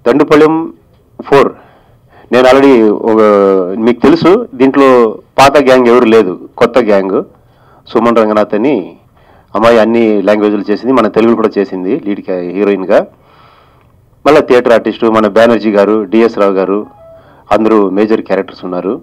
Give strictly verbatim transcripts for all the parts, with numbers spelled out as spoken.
Dandupalem four నేను already ఒక మీకు తెలుసు, దీంట్లో పాత గ్యాంగ్ ఎవరు లేదు, కొత్త గ్యాంగ్. సుమన్ రంగనాథ్ అని అమ్మాయి అన్ని లాంగ్వేజ్లు చేసింది, మన తెలుగులో కూడా చేసింది లీడ్ హీరోయిన్గా. మళ్ళీ థియేటర్ ఆర్టిస్టు మన బెనర్జీ గారు, డిఎస్ రావు గారు అందరూ మేజర్ క్యారెక్టర్స్ ఉన్నారు.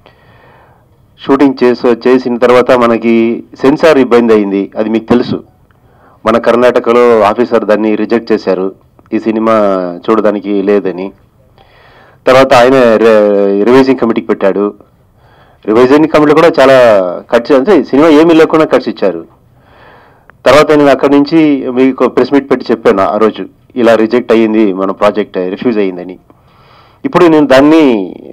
షూటింగ్ చేసి చేసిన తర్వాత మనకి సెన్సార్ ఇబ్బంది అయింది, అది మీకు తెలుసు. మన కర్ణాటకలో ఆఫీసర్ దాన్ని రిజెక్ట్ చేశారు, ఈ సినిమా చూడడానికి లేదని. తర్వాత ఆయన రివైజింగ్ కమిటీకి పెట్టాడు. రివైజింగ్ కమిటీ కూడా చాలా ఖర్చు, అంటే సినిమా ఏమీ లేకుండా ఖర్చు ఇచ్చారు. తర్వాత నేను అక్కడి నుంచి మీకు ప్రెస్ మీట్ పెట్టి చెప్పాను ఆ రోజు, ఇలా రిజెక్ట్ అయ్యింది మన ప్రాజెక్ట్, రిఫ్యూజ్ అయ్యిందని. ఇప్పుడు నేను దాన్ని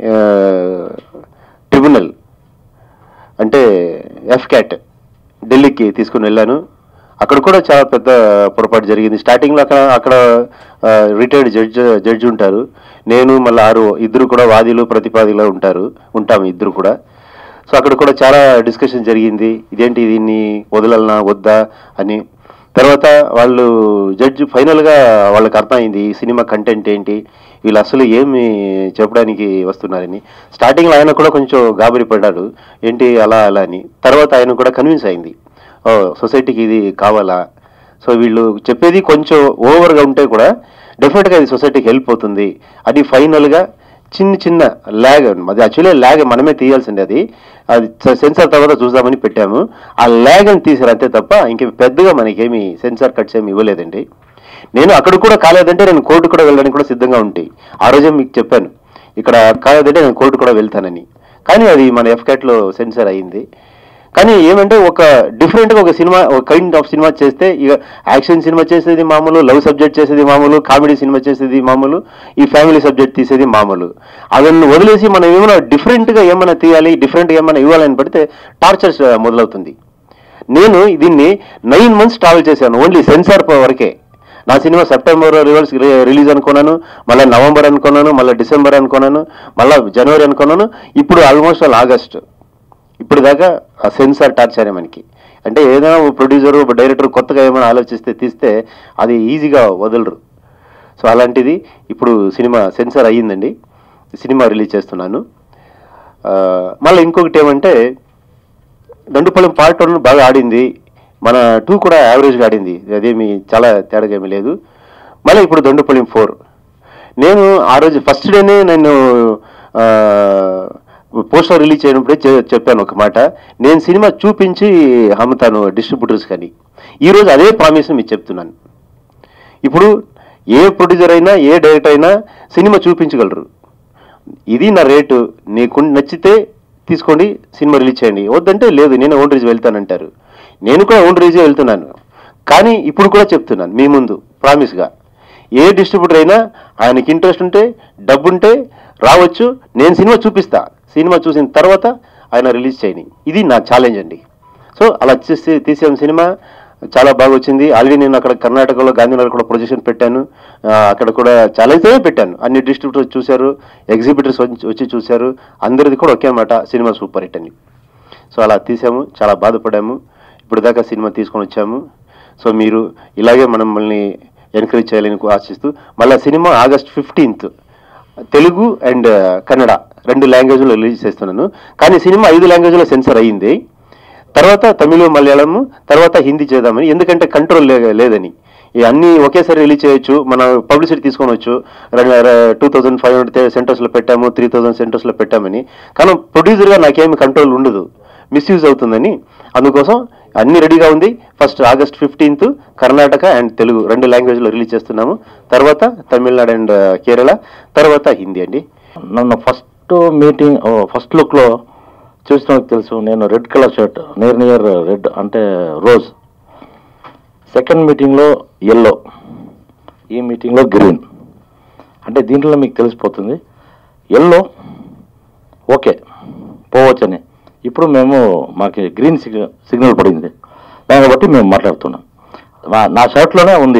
ట్రిబ్యునల్ అంటే ఎఫ్ క్యాట్ ఢిల్లీకి తీసుకుని వెళ్ళాను. అక్కడ కూడా చాలా పెద్ద పొరపాటు జరిగింది. స్టార్టింగ్లో అక్కడ అక్కడ రిటైర్డ్ జడ్జ్ జడ్జి ఉంటారు, నేను మళ్ళీ ఆరు ఇద్దరు కూడా వాదిలు ప్రతిపాదిలో ఉంటారు ఉంటాము ఇద్దరు కూడా. సో అక్కడ కూడా చాలా డిస్కషన్ జరిగింది, ఇదేంటి దీన్ని వదలనా వద్దా అని. తర్వాత వాళ్ళు జడ్జి ఫైనల్గా వాళ్ళకి అర్థమైంది ఈ సినిమా కంటెంట్ ఏంటి, వీళ్ళు అసలు ఏమి చెప్పడానికి వస్తున్నారని. స్టార్టింగ్లో ఆయన కూడా కొంచెం గాబరి పడ్డాడు, ఏంటి అలా అలా అని. తర్వాత ఆయన కూడా కన్విన్స్ అయింది, ఓ సొసైటీకి ఇది కావాలా, సో వీళ్ళు చెప్పేది కొంచెం ఓవర్గా ఉంటే కూడా డెఫినెట్గా ఇది సొసైటీకి హెల్ప్ అవుతుంది అని. ఫైనల్గా చిన్న చిన్న ల్యాగ్, అది యాక్చువల్లీ ల్యాగ్ మనమే తీయాల్సింది, అది అది సెన్సార్ తర్వాత చూద్దామని పెట్టాము. ఆ ల్యాగ్ అని తీసారు అంతే తప్ప ఇంక పెద్దగా మనకేమి సెన్సార్ కట్స్ ఏమి ఇవ్వలేదండి. నేను అక్కడ కూడా కాలేదంటే నేను కోర్టు కూడా వెళ్ళడానికి కూడా సిద్ధంగా ఉంటాయి. ఆ రోజే మీకు చెప్పాను, ఇక్కడ కాలేదంటే నేను కోర్టు కూడా వెళ్తానని. కానీ అది మన ఎఫ్ క్యాట్లో సెన్సార్ అయ్యింది. కానీ ఏమంటే ఒక డిఫరెంట్గా ఒక సినిమా, ఒక కైండ్ ఆఫ్ సినిమా చేస్తే, ఇక యాక్షన్ సినిమా చేసేది మామూలు, లవ్ సబ్జెక్ట్ చేసేది మామూలు, కామెడీ సినిమా చేసేది మామూలు, ఈ ఫ్యామిలీ సబ్జెక్ట్ తీసేది మామూలు. అవన్నీ వదిలేసి మనం ఏమైనా డిఫరెంట్గా ఏమైనా తీయాలి, డిఫరెంట్గా ఏమైనా ఇవ్వాలని పడితే టార్చర్స్ మొదలవుతుంది. నేను దీన్ని నైన్ మంత్స్ ట్రావెల్ చేశాను ఓన్లీ సెన్సార్ వరకే. నా సినిమా సెప్టెంబర్ రివర్స్ రిలీజ్ అనుకున్నాను, మళ్ళీ నవంబర్ అనుకున్నాను, మళ్ళీ డిసెంబర్ అనుకున్నాను, మళ్ళీ జనవరి అనుకున్నాను, ఇప్పుడు ఆల్మోస్ట్ ఆల్ ఆగస్ట్. ఇప్పుడు దాకా ఆ సెన్సార్ టార్చర్ మనకి. అంటే ఏదైనా ప్రొడ్యూసరు డైరెక్టర్ కొత్తగా ఏమైనా ఆలోచిస్తే తీస్తే అది ఈజీగా వదలరు. సో అలాంటిది ఇప్పుడు సినిమా సెన్సార్ అయ్యిందండి, సినిమా రిలీజ్ చేస్తున్నాను. మళ్ళీ ఇంకొకటి ఏమంటే దండుపాలెం పార్ట్ వన్ బాగా ఆడింది, మన టూ కూడా యావరేజ్గా ఆడింది, అదేమి చాలా తేడాగా ఏమీ లేదు. మళ్ళీ ఇప్పుడు దండుపాలెం ఫోర్ నేను ఆ రోజు ఫస్ట్ డేనే నేను పోస్టర్ రిలీజ్ చేయనప్పుడే చెప్పాను ఒక మాట, నేను సినిమా చూపించి అమ్ముతాను డిస్ట్రిబ్యూటర్స్ కానీ. ఈరోజు అదే ప్రామిస్ మీకు చెప్తున్నాను. ఇప్పుడు ఏ ప్రొడ్యూసర్ అయినా ఏ డైరెక్టర్ అయినా సినిమా చూపించగలరు, ఇది నా రేటు, నీకు నచ్చితే తీసుకోండి సినిమా రిలీజ్ చేయండి, వద్దంటే లేదు నేను ఓన్ రిలీజ్ వెళ్తానంటారు. నేను కూడా ఓన్ రిలీజ్ వెళ్తున్నాను. కానీ ఇప్పుడు కూడా చెప్తున్నాను మీ ముందు ప్రామిస్గా, ఏ డిస్ట్రిబ్యూటర్ అయినా ఆయనకి ఇంట్రెస్ట్ ఉంటే డబ్బు ఉంటే రావచ్చు, నేను సినిమా చూపిస్తా, సినిమా చూసిన తర్వాత ఆయన రిలీజ్ చేయని, ఇది నా ఛాలెంజ్ అండి. సో అలా చేసి తీసాం, సినిమా చాలా బాగా వచ్చింది. ఆల్రెడీ నేను అక్కడ కర్ణాటకలో గాంధీనగర్ కూడా ప్రొజెక్షన్ పెట్టాను, అక్కడ కూడా ఛాలెంజ్ పెట్టాను, అన్ని డిస్ట్రిబ్యూటర్స్ చూశారు, ఎగ్జిబిటర్స్ వచ్చి చూశారు, అందరిది కూడా ఒకే మాట, సినిమా సూపర్ హిట్ అని. సో అలా తీసాము, చాలా బాధపడాము, ఇప్పుడు దాకా సినిమా తీసుకొని వచ్చాము. సో మీరు ఇలాగే మనం మనల్ని ఎంకరేజ్ చేయాలని ఆశిస్తూ, మళ్ళీ cinema August fifteenth Telugu and Kannada రెండు లాంగ్వేజ్లో రిలీజ్ చేస్తున్నాను. కానీ సినిమా ఐదు లాంగ్వేజ్లో సెన్సర్ అయ్యింది, తర్వాత తమిళ మలయాళం తర్వాత హిందీ చేద్దామని, ఎందుకంటే కంట్రోల్ లేదని. ఈ అన్నీ ఒకేసారి రిలీజ్ చేయొచ్చు, మన పబ్లిసిటీ తీసుకోవచ్చు. టూ థౌజండ్ ఫైవ్ హండ్రెడ్ సెంటర్స్లో పెట్టాము, త్రీ థౌజండ్ సెంటర్స్లో పెట్టామని. కానీ ప్రొడ్యూసర్గా నాకేమి కంట్రోల్ ఉండదు, మిస్యూజ్ అవుతుందని. అందుకోసం అన్ని రెడీగా ఉంది. First August fifteenth Karnataka and Telugu రెండు లాంగ్వేజ్లో రిలీజ్ చేస్తున్నాము, తర్వాత తమిళనాడు అండ్ కేరళ, తర్వాత హిందీ అండి. నన్ను ఫస్ట్ మీటింగ్ ఫస్ట్ లుక్లో చూసిన తెలుసు, నేను red colour shirt, near near red అంటే రోజ్. సెకండ్ మీటింగ్లో ఎల్లో, ఈ మీటింగ్లో గ్రీన్. అంటే దీంట్లో మీకు తెలిసిపోతుంది ఎల్లో ఓకే పోవచ్చని. ఇప్పుడు మేము మాకు గ్రీన్ సిగ్నల్ సిగ్నల్ పడింది, దాన్ని బట్టి మేము మాట్లాడుతున్నాం. నా షర్ట్లోనే ఉంది,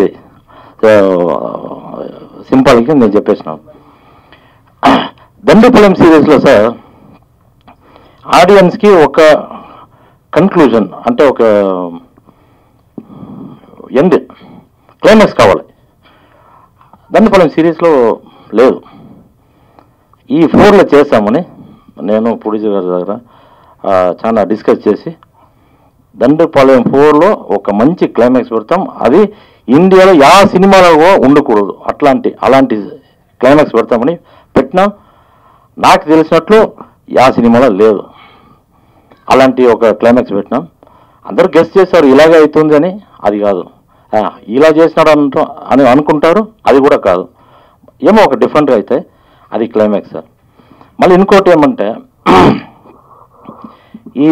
సింపుల్గా నేను చెప్పేసినాను. దండుపాలెం సిరీస్లో సార్ ఆడియన్స్కి ఒక కన్క్లూజన్ అంటే ఒక ఎండ్ క్లైమాక్స్ కావాలి. దండుపాలెం సిరీస్లో లేదు. ఈ ఫోర్లో చేస్తామని నేను ప్రొడ్యూసర్ గారి దగ్గర చాలా డిస్కస్ చేసి దండుపాలెం ఫోర్లో ఒక మంచి క్లైమాక్స్ పెడతాం. అది ఇండియాలో యా సినిమాలో ఉండకూడదు, అట్లాంటి అలాంటి క్లైమాక్స్ పెడతామని పెట్టినాం. నాకు తెలిసినట్లు యా సినిమాలో లేదు అలాంటి ఒక క్లైమాక్స్ పెట్టినాం. అందరూ గెస్ట్ చేశారు ఇలాగే అవుతుంది అని. అది కాదు, ఇలా చేసినాడు అంట అని అనుకుంటారు, అది కూడా కాదు, ఏమో ఒక డిఫరెంట్గా అయితే అది క్లైమాక్స్ సార్. మళ్ళీ ఇంకోటి ఏమంటే ఈ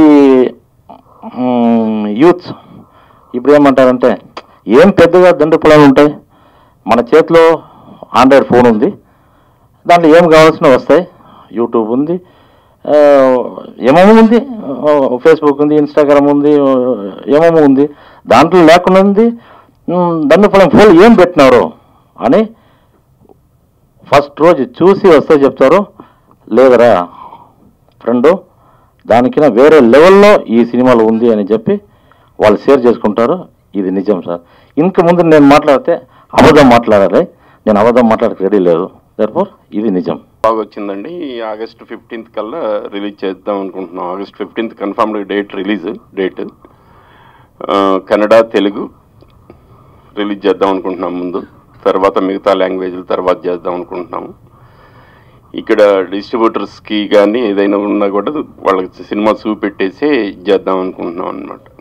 యూత్స్ ఇప్పుడు ఏమంటారంటే ఏం పెద్దగా దండు పొలాలు ఉంటాయి, మన చేతిలో ఆండ్రాయిడ్ ఫోన్ ఉంది, దాంట్లో ఏం కావాల్సిన వస్తాయి, యూట్యూబ్ ఉంది, ఏమేమో ఉంది, ఫేస్బుక్ ఉంది, ఇన్స్టాగ్రామ్ ఉంది, ఏమేమో ఉంది, దాంట్లో లేకుండా ఉంది. దండు పొలం ఫోన్ ఏం పెట్టినారు అని ఫస్ట్ రోజు చూసి వస్తే చెప్తారు, లేదరా ఫ్రెండు దానికైనా వేరే లెవెల్లో ఈ సినిమాలో ఉంది అని చెప్పి వాళ్ళు షేర్ చేసుకుంటారు. ఇది నిజం సార్. ఇంక ముందు నేను మాట్లాడితే అబద్ధం మాట్లాడాలి, నేను అబద్ధం మాట్లాడక రెడీ లేదు. దర్ఫోర్ ఇది నిజం. బాగా వచ్చిందండి. ఆగస్ట్ ఫిఫ్టీన్త్ కల్లా రిలీజ్ చేద్దాం అనుకుంటున్నాం. August fifteenth confirmed date, release date. Kannada, Telugu release చేద్దాం అనుకుంటున్నాం ముందు, తర్వాత మిగతా లాంగ్వేజ్లు తర్వాత చేద్దాం అనుకుంటున్నాము. ఇక్కడ డిస్ట్రిబ్యూటర్స్కి కానీ ఏదైనా ఉన్నా కూడా వాళ్ళకి సినిమా చూపెట్టేసి చేద్దాం అనుకుంటున్నాం అన్నమాట.